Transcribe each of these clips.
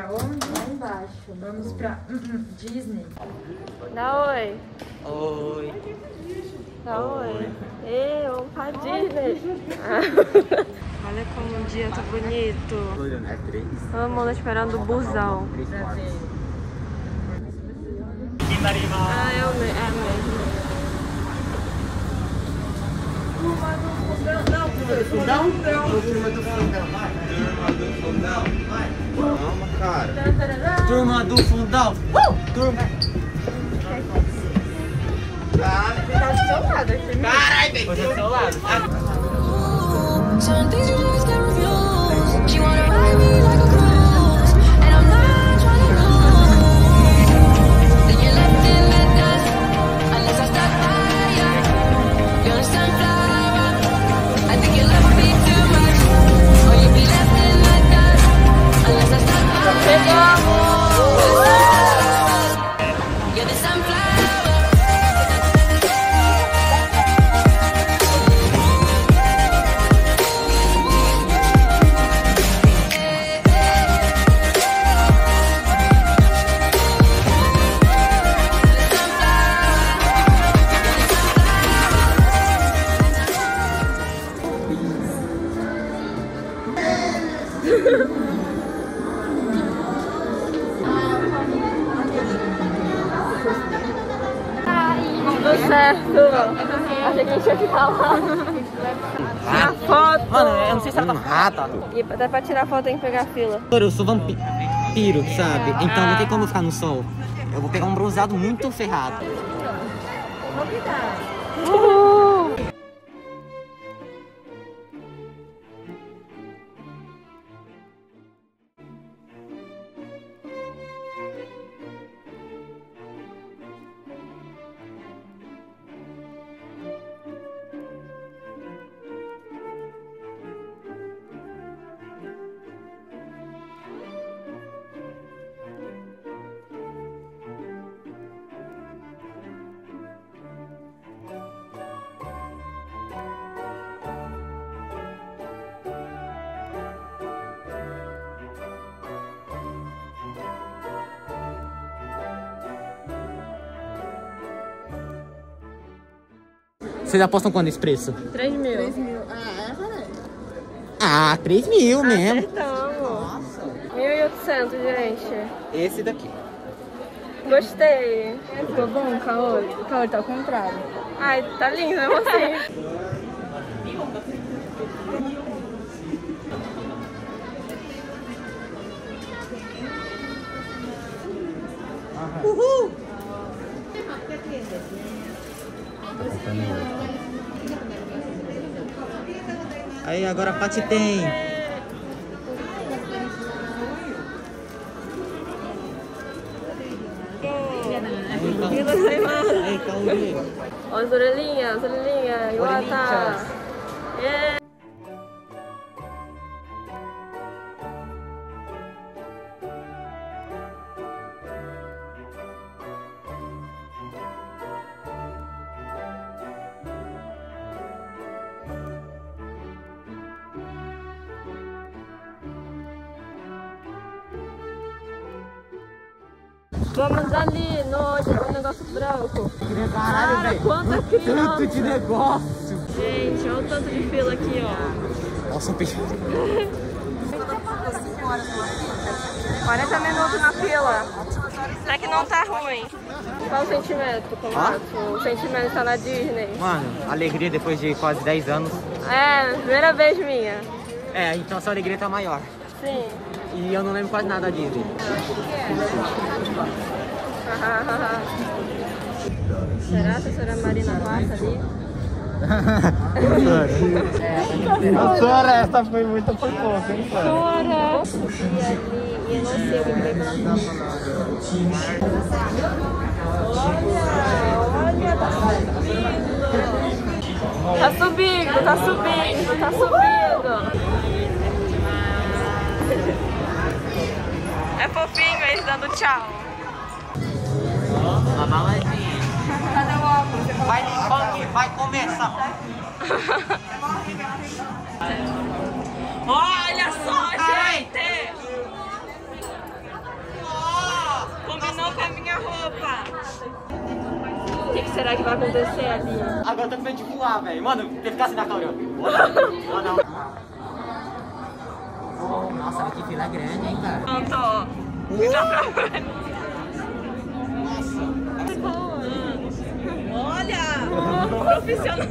pra onde? Lá embaixo. Vamos pra Disney. Dá oi. Oi. Dá oi. Ei, vamos pra Disney. Olha como o dia tá bonito. É 3. Vamos lá esperando o busão. Pra ver. Ah, é mesmo. Fundão? Turma do fundão, vai. Turma do fundão, vai. Calma, cara. Turma do fundão. Turma. Tá do seu lado aqui. Caralho, velho. Você do seu lado. Certain things you just can't refuse. She wanna ride me like a cruise, and I'm not trying to lose. Then you left in the dust, unless I stuck by you. You're a sunflower. I think you love me too much, or you'd be left in the dust, unless I stuck by you. You're the sunflower. Tudo certo. Achei que a gente ia ficar lá. Tirar foto. Mano, eu não sei se ela tá rata. E até pra tirar foto tem que pegar fila. Eu sou vampiro, sabe? Então não tem como ficar no sol. Eu vou pegar um bronzeado muito ferrado. Uhul. Vocês apostam quanto esse preço? 3 mil. 3 mil. Ah, essa, né? Ah, 3 mil mesmo. Acertamos. 1.800, gente. Esse daqui. Gostei. Ficou bom, Caô? O Caô tá ao contrário. Ai, tá lindo, mesmo assim. Uhul! Aí agora a Paty tem. Aí, Cauri. Ó, as orelhinhas, Iwata. Yeah. Vamos ali no negócio branco. Caralho, velho. Quanta criança. Tanto de negócio. Gente, olha o tanto de fila aqui, ó. Nossa, um peixe. 40 minutos na fila. Até que não tá ruim. Qual o sentimento, Tomato? O sentimento de estar na Disney. Mano, alegria depois de quase 10 anos. É, primeira vez minha. É, então essa alegria tá maior. Sim. E eu não lembro quase nada da Disney. Será que a senhora Marina passa ali? Doutora, essa foi muito por pouco, hein, Chora! E ali, e eu não sei o que veio pela frente. Olha, tá subindo! Tá subindo, tá subindo! É fofinho eles dando tchau. Uma baladinha. Cadê o óculos? Vai começar. Olha só, gente! que será que vai acontecer ali? Agora eu tô com medo de voar, velho. Mano, tem que ficar assim na câmera. Ou não. Nossa, que fila grande, hein, cara? Pronto, ó. Olha! Profissional!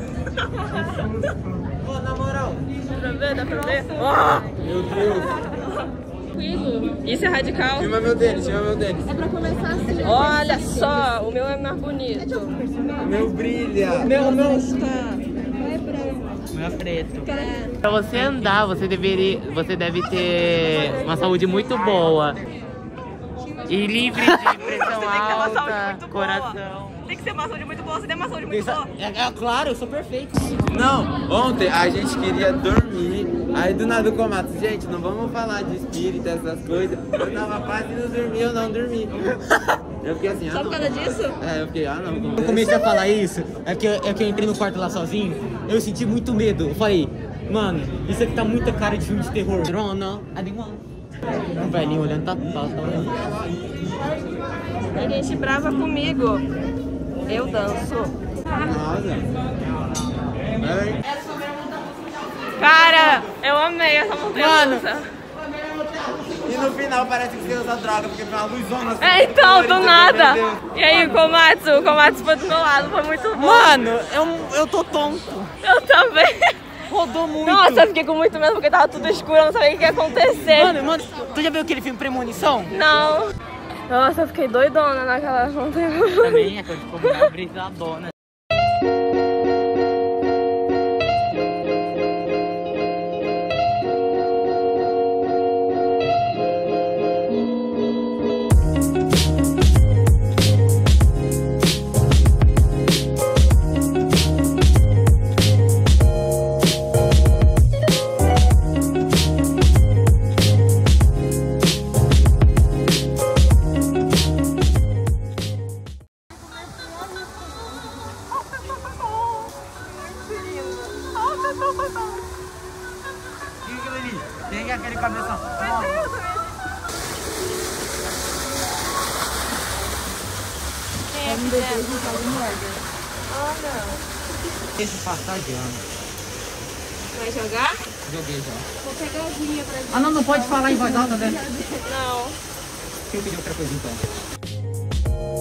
Ô, na moral. Dá pra ver? Dá pra ver? Meu Deus. Tranquilo. Isso é radical? Filma meu deles, filma meu deles. É pra começar assim. Olha só, o meu é mais bonito. Meu brilha. Meu está. Meu é preto. Pra você andar, você deve ter uma saúde muito boa. E livre de pressão alta, coração. Tem que ser uma saúde muito boa, você tem uma saúde muito boa. É claro, eu sou perfeito. Não, ontem a gente queria dormir. Aí do nada o Komatsu, gente, não vamos falar de espírito, essas coisas. Eu tava quase não dormir, eu não dormi. Eu fiquei assim, Só por causa disso? É, eu fiquei, não. Eu comecei a falar isso, é que eu entrei no quarto lá sozinho, eu senti muito medo. Eu falei, mano, isso aqui tá muita cara de filme de terror. Drona, um velhinho olhando, tá olhando. Ninguém se brava comigo. Eu danço. Nossa. Cara, eu amei essa montanha-russa. E no final parece que você usa droga, porque foi uma luzona assim. É, então, do Meu nada. Deus. E aí, o Komatsu foi do meu lado, foi muito bom. Mano, eu tô tonto. Eu também. Rodou muito. Nossa, eu fiquei com muito medo porque tava tudo escuro, eu não sabia o que ia acontecer. Mano, tu já viu aquele filme Premonição? Não. Nossa, eu fiquei doidona naquela montanha. Também é coisa de combinar brisadona. Tem aquele cabeção. Esse passageando. Vai jogar? Joguei já. Vou pegar a aguinha pra gente. Ah, não pode falar em voz alta, né? Não. Deixa eu pedir outra coisa então.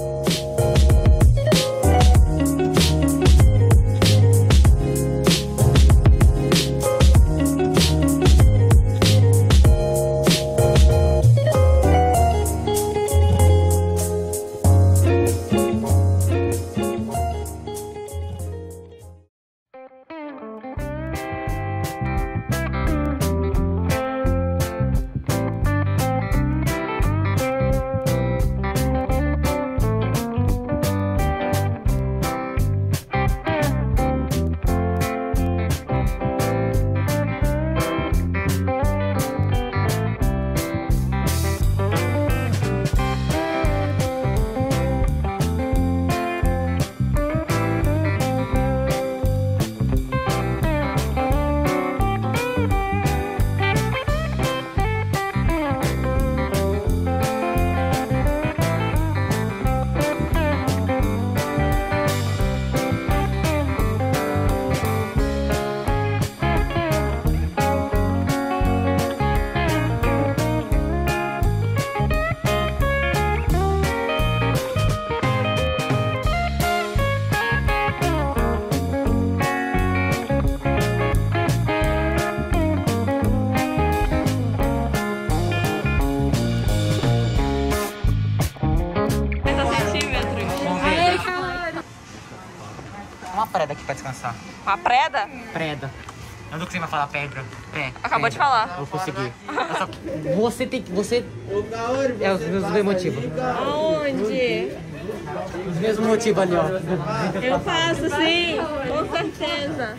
Uma preda aqui pra descansar. Uma preda? Preda. Eu não consigo mais falar pedra. Pé. Acabou pedra. de falar. Eu consegui. Só que você tem que. Você Ô, Kaori, é os mesmos motivos. Aonde? Os mesmos motivos ali, ó. Eu faço sim, com certeza.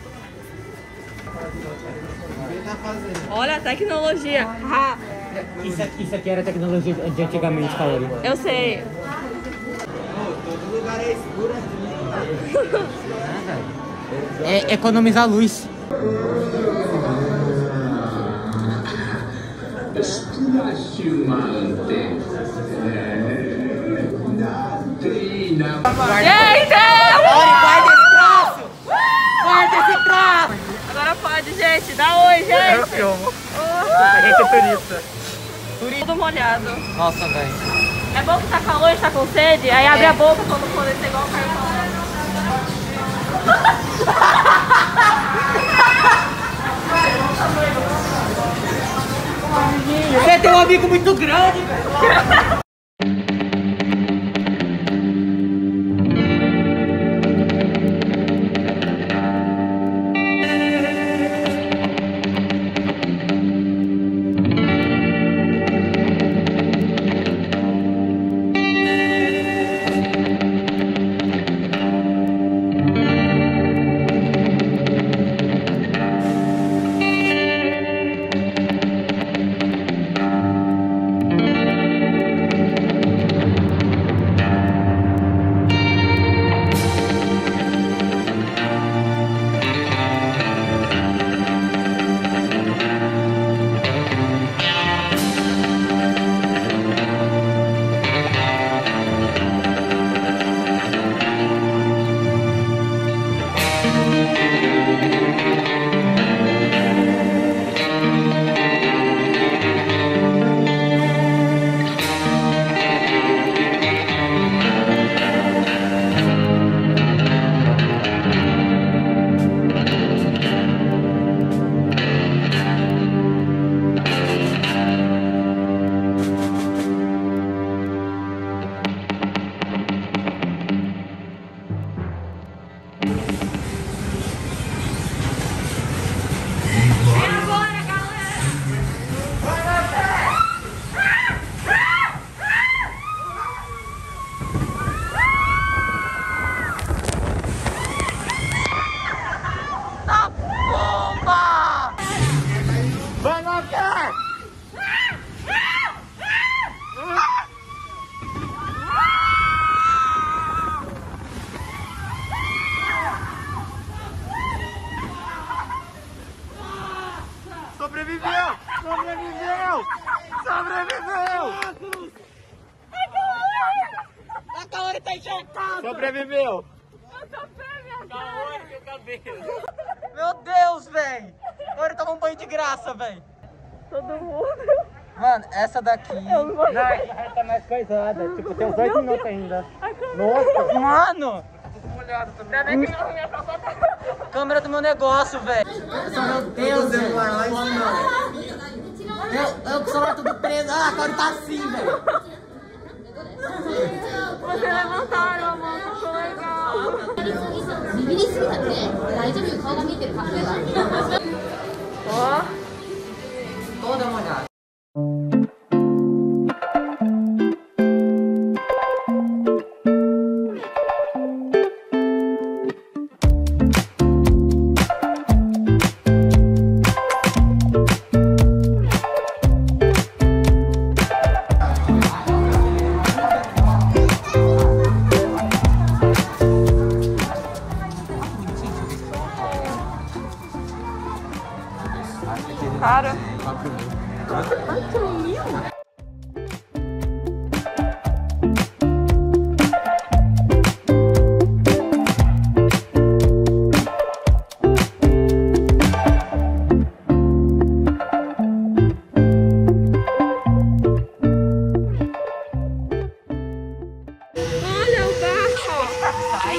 Olha a tecnologia. Ah, Isso aqui era tecnologia de antigamente, Kaori. eu sei. todo lugar é escuro aqui. É economizar luz. Gente! Eu filmo. A gente é turista. Tudo molhado. Nossa, velho. É bom que tá calor, a gente tá com sede, aí abre a boca quando for descer igual o cartão. Você tem um amigo muito grande, velho. Sobreviveu! Sobreviveu! Sobreviveu! A Kaori tá encharcada! Sobreviveu! Kaori, meu cabelo! Meu Deus, velho! Kaori tava um banho de graça, velho! Todo mundo. Mano, essa daqui... Não, essa tá mais coisada. Tipo, tem uns 2 minutos ainda. Nossa! Mano! Ainda bem que não arrumei a própria. Câmera do meu negócio, velho! Meu Deus, velho! Eu com o celular tudo preso. Ah, a Kaori tá assim, velho! Você levantaram a mão, ficou legal. ビビりすぎたって大丈夫よ、顔が見えてるから。 Ó. Toda molhada. Cara. Olha o barco. Sai.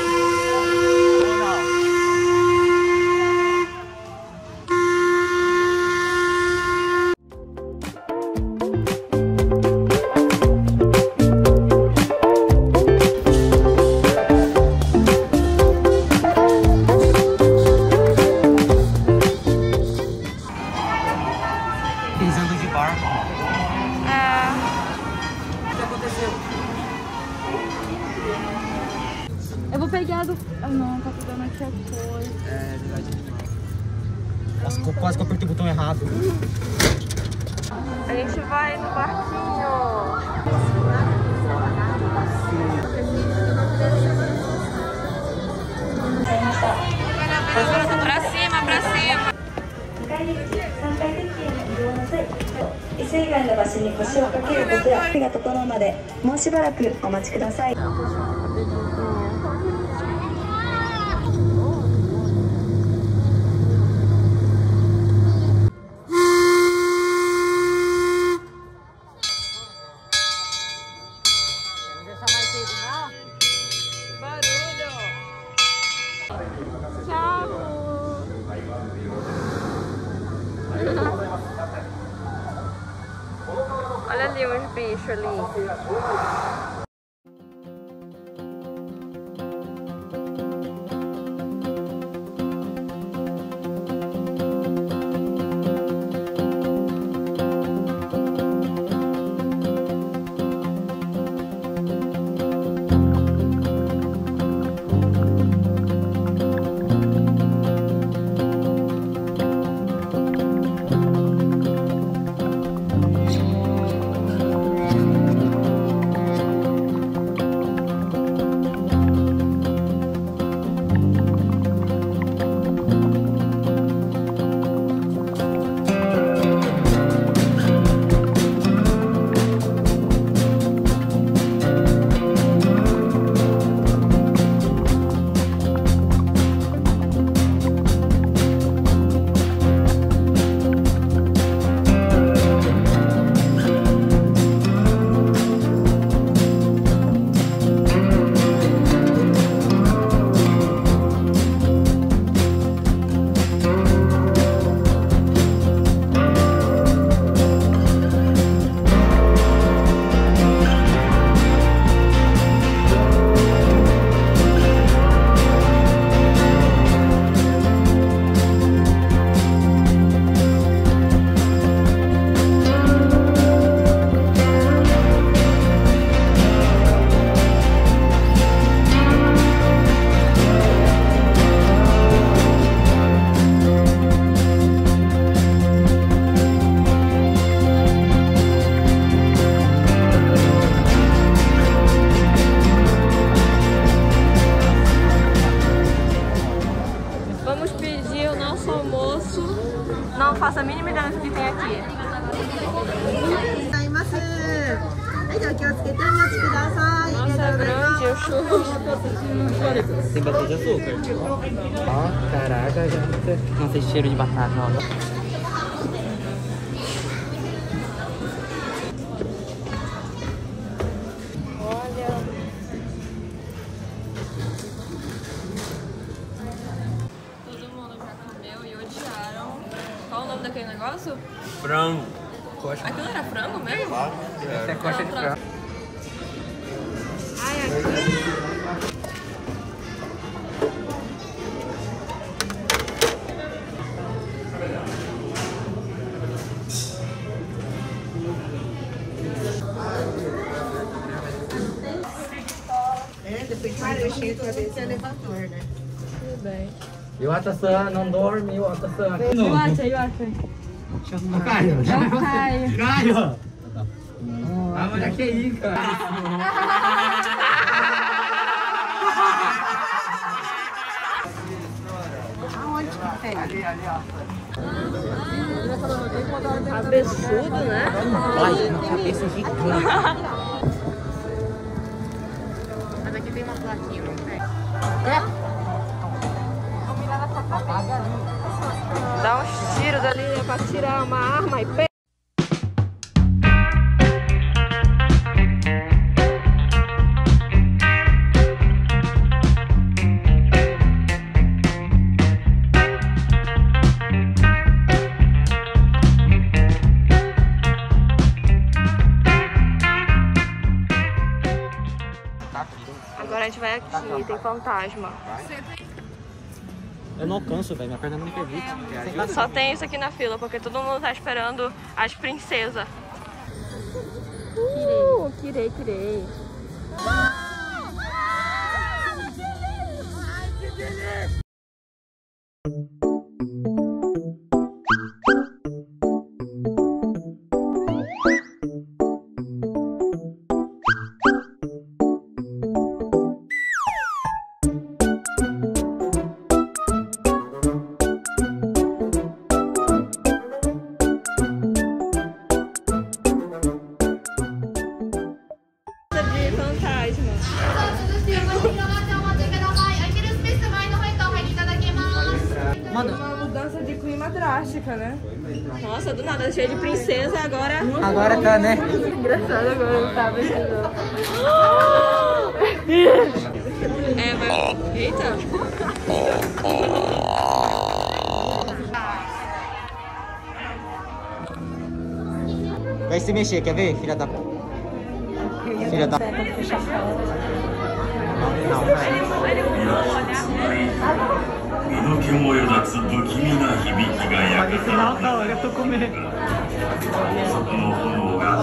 Eles andam de barco. É. O que aconteceu? Eu vou pegar do... Ah, não, tá pegando aqui a coisa. É verdade. Nossa, quase que eu apertei o botão errado. A gente vai no barquinho. Pra cima, pra cima. 3階デッキへの移動の際、椅子以外の場所に腰を掛けることや手が整うまでもうしばらくお待ちください。 Olha Tchau. Olha ali uns bichos ali. Não faço a mínima ideia do que tem aqui. Nossa, é grande o churros. Tem bastante açúcar. Ó, caraca, gente. Nossa, esse cheiro de batata, ó. Daquele negócio? Frango. Aquilo era frango mesmo? Claro. Essa é coxa de frango. Ai, aqui. Depende do jeito, às vezes é elevador, né? Tudo bem. Iwata-san, não dorme, Iwata-san. Caio. Caio! Ah, olha que aí, cara. Aonde que tem? Ali, ó. Cabeçudo, né? Olha, uma cabeça gigante. Mas aqui tem uma plaquinha, não tem? Dá uns tiros ali pra tirar uma arma e pega. Agora a gente vai aqui, tem fantasma. Eu não alcanço, velho. Minha perna não me permite. Só tem isso aqui na fila, porque todo mundo tá esperando as princesas. Kirei. Uma mudança de clima drástica, né? Nossa, do nada, cheio de princesa, agora... Agora tá, né? Engraçado, agora eu tava vendo. É, vai. Eita. Vai se mexer, quer ver? Filha da... Filha da... Não, vai. 身の毛もよだつ不気味な響きが焼けたそこの炎が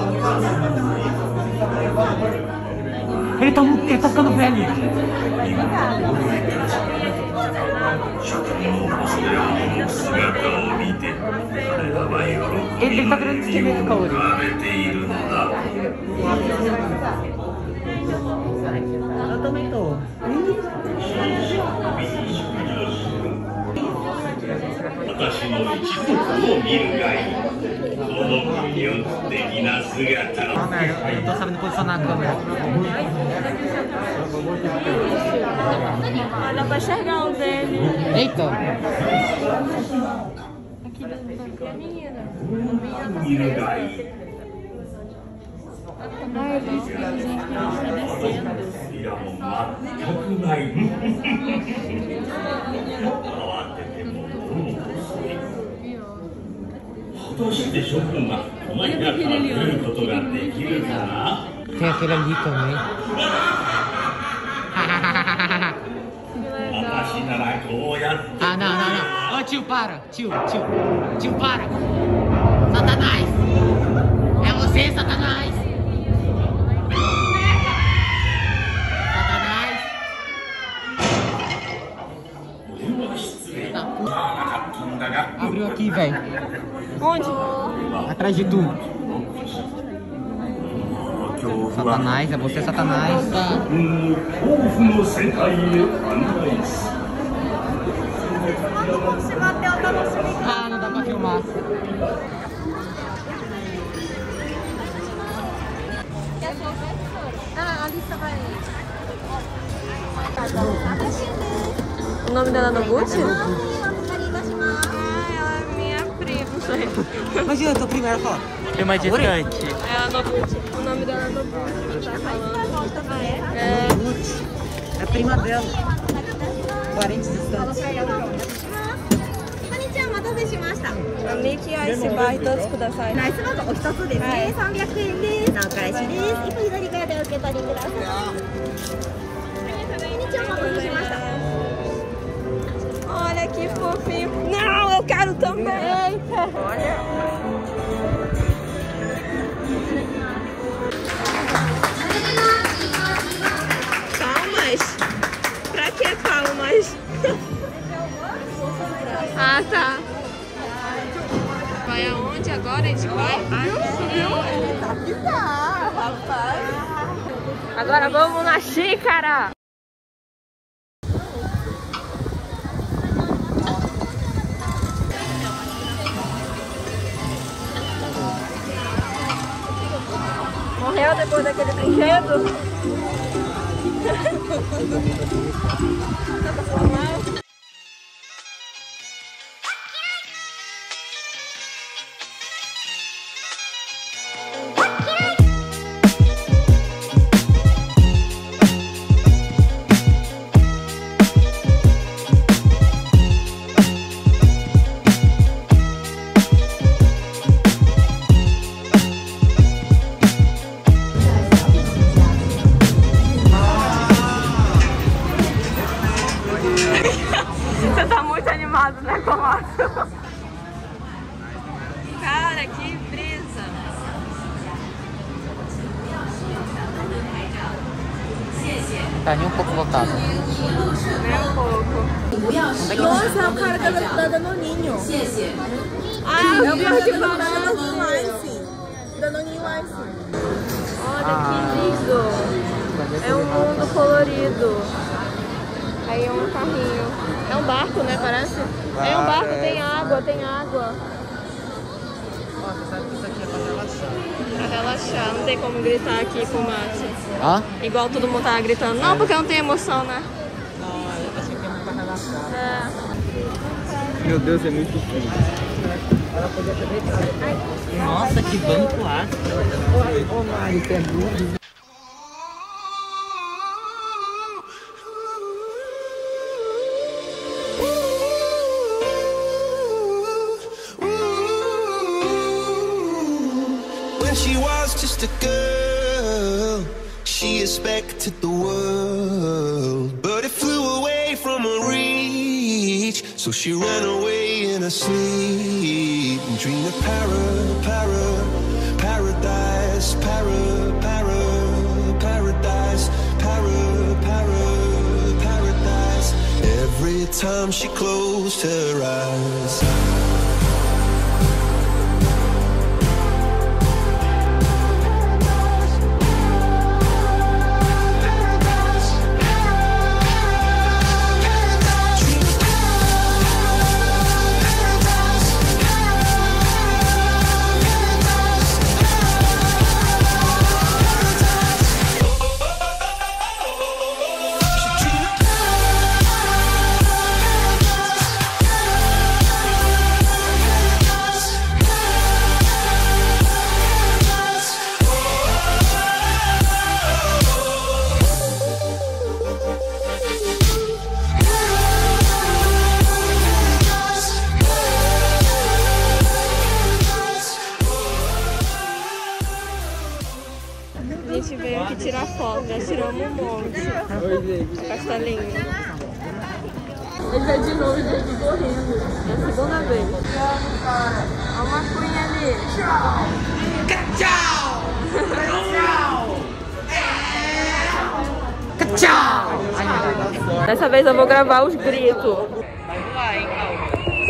Ele tá ficando velho. 食の星であの姿を見て彼らは喜びの笑みを浮かべているのだ Eu também tô. 私の一族を見るがいいこの魅力的な姿を Ah, merda, eu não tô sabendo posicionar a câmera. Ah, dá pra enxergar o dele. Eita! Aqui dentro da menina. 見るがいい Ah, eu disse que eles iam descendo. いやもう全くない慌ててもどうも遅い果たして諸君はこの部屋から出ることができるかな Tem aquele ali também. 私ならこうやって Ah, não. Ô, tio, para. Tio, para. Satanás. É você, Satanás. Satanás. 俺は失礼なかったんだが Abriu aqui, velho. Onde? Atrás de tu. Satanás, é você, Satanás. 恐怖の世界へ案内す Ah, não dá pra filmar. O nome dela é Noguchi? Ah, ela é minha prima. Imagina, tua primeira foto. Filma distante. É a Noguchi. O nome dela é Noguchi. Tá falando. É. É a prima dela. Parentes distantes. ミルキーアイスバー一つください。 ライスバーガーお一つですね。300円です。お返しです。一歩左側でお受け取りください。こんにちは、お待たせしました。 Olha que fofinho. Não, eu quero também. Olha. Palmas? Pra que palmas? Ah, tá. Vai aonde agora? A gente vai? Agora vamos na xícara. Morreu depois daquele brinquedo? Tá passando mal? Você tá muito animado, né, Tomato? Cara, que brisa! Tá nem um pouco lotado. Nem um pouco. Nossa, é o cara da Danoninho. Ah, eu vi aqui falando. Danoninho Ice. Danoninho Ice. Olha que lindo! É um mundo colorido. Aí é um carrinho. É um barco, né? Parece? É um barco, tem água, tem água. Nossa, sabe que isso aqui é pra relaxar. Pra relaxar, não tem como gritar aqui com o mate. Hã? Igual todo mundo tava gritando. Não, porque não tem emoção, né? Não, eu achei que é pra relaxar. É. Meu Deus, é muito frio. Nossa, que banco alto. Ô, Mari, você é burro. expected the world, but it flew away from her reach. So she ran away in her sleep and dreamed of paradise, paradise. Every time she closed her eyes. A gente veio aqui tirar foto, já tiramos um monte. Castelinho. Ele veio de novo e veio aqui correndo. É a segunda vez. Olha uma cunha ali. Tchau! Tchau! Tchau! Dessa vez eu vou gravar os gritos. Vamos lá, hein, calma.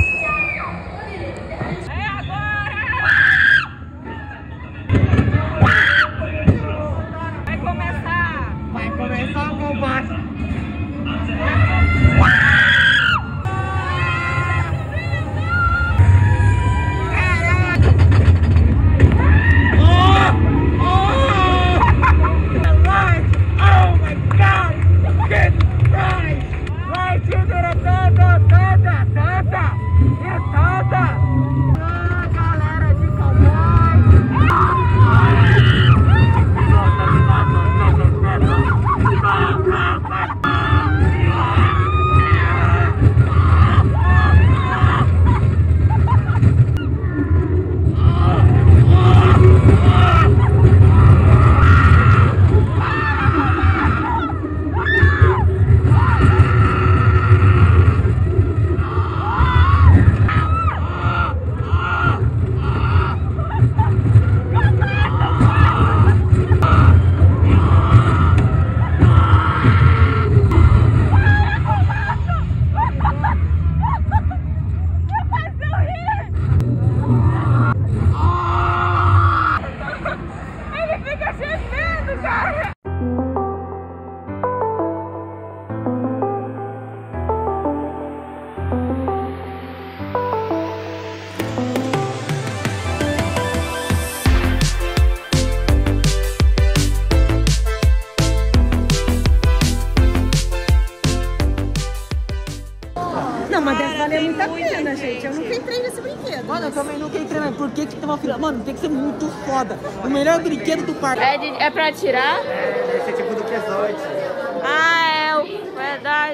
Não, mas deve valer muito a pena, gente. Eu nunca entrei nesse brinquedo. Mano, eu também nunca entrei, mas por que tem uma fila? Mano, tem que ser muito foda. O melhor brinquedo do parque. É pra atirar? É, esse é tipo do Quezode. Ah, é. Verdade.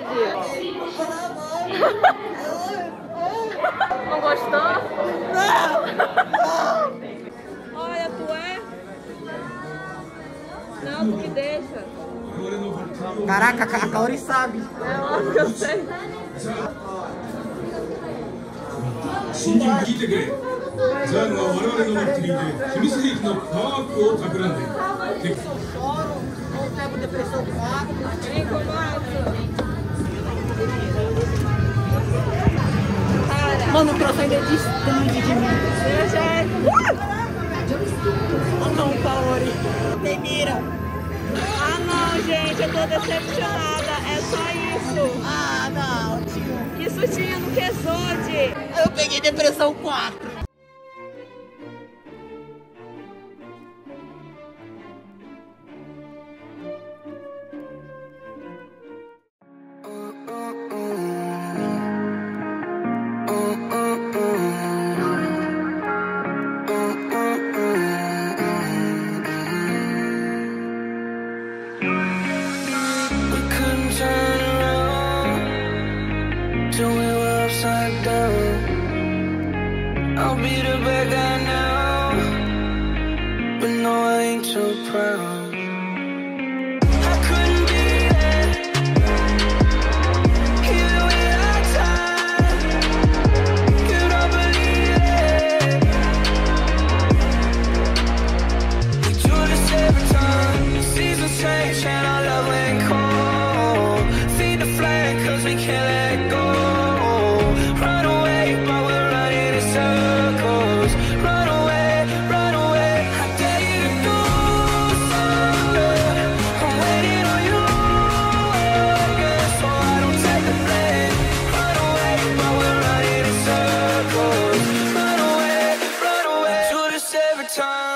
Não gostou? Não! Olha, tu é? Não, tu que deixa. Caraca, a Kaori sabe. É óbvio que eu sei. 新人聞いてくれ。ザールは我々の待っている秘密兵器のパワーアップを企んでいる。 Mano, o troço ainda é distante de mim. Oh não, Kaori. Tem mira. Ah não, gente, eu tô decepcionada. É só isso. Ah, não, tio. Isso tinha no Quezode. Eu peguei depressão 4. I'll be the bad guy now, but no, I ain't so proud. Seasons change and our love went cold. Feed the flame cause we can't let go. Run away but we're running in circles. Run away, run away. I dare you to do something. I'm waiting on you again, so I don't take the blame. Run away but we're running in circles. Run away, do this every time.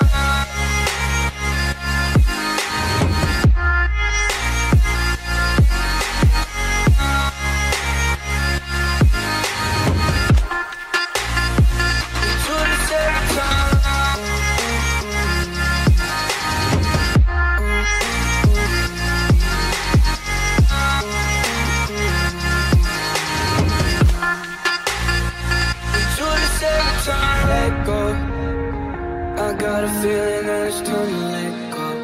Let go. I got a feeling that it's time to let go.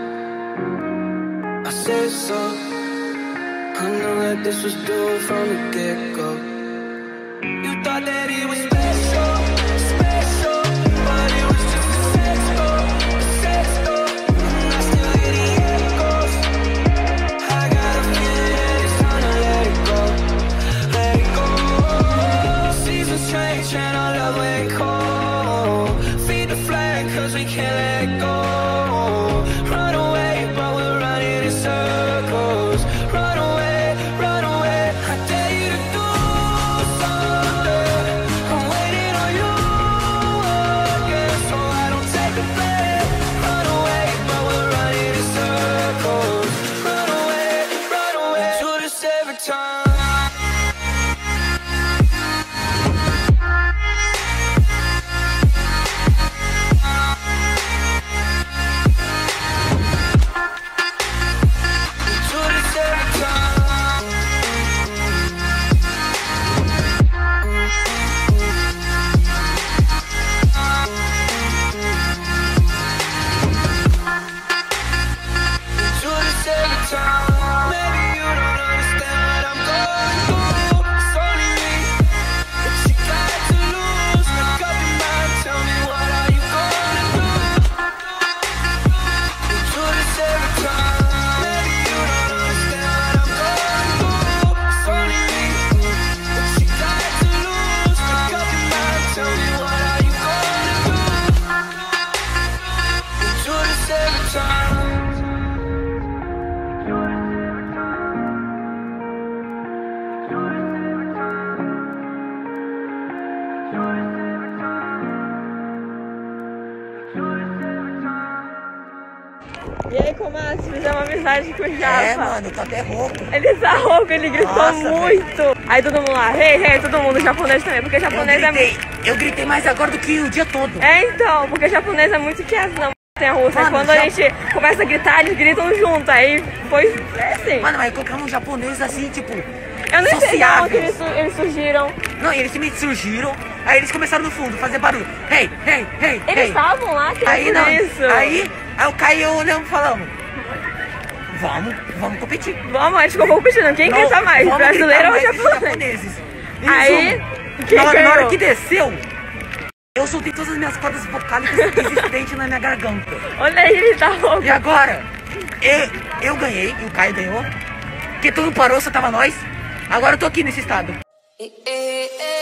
I said so. I know that this was due from the get-go. You thought that it was special, special, but it was just a sex door, and I still hear the echoes. I got a feeling that it's time to let it go, let it go. Seasons change and our love went cold. Feed the flag cause we can't let go. Run away but we're running in circles. Run away, run away. I dare you to do something. I'm waiting on you again, so I don't take the blame. Run away but we're running in circles. Run away, do this every time. E aí, Comas, fizemos uma amizade com o Japa. É, mano, tá até rouco. Ele tá rouco, ele gritou Nossa, muito. Véio. Aí todo mundo lá, hey, todo mundo, japonês também, porque japonês eu gritei mais agora do que o dia todo. É, então, porque japonês é muito quieto na montanha-russa. Aí quando a gente começa a gritar, eles gritam junto, aí foi assim. Mano, mas colocamos um japonês assim, tipo, eu não sei não, que eles surgiram. Não, eles simplesmente surgiram, aí eles começaram no fundo, fazer barulho. Hey. Eles estavam lá, que aí não, isso. Aí o Caio e eu olhamos e falamos, vamos competir. Vamos, a gente ficou competindo, quem grita mais, brasileiro ou japonês? Aí, na hora que desceu, eu soltei todas as minhas cordas vocálicas existentes na minha garganta. Olha aí, ele tá louco. E agora, eu ganhei, e o Caio ganhou, porque tudo parou, só tava nós. Agora eu tô aqui nesse estado.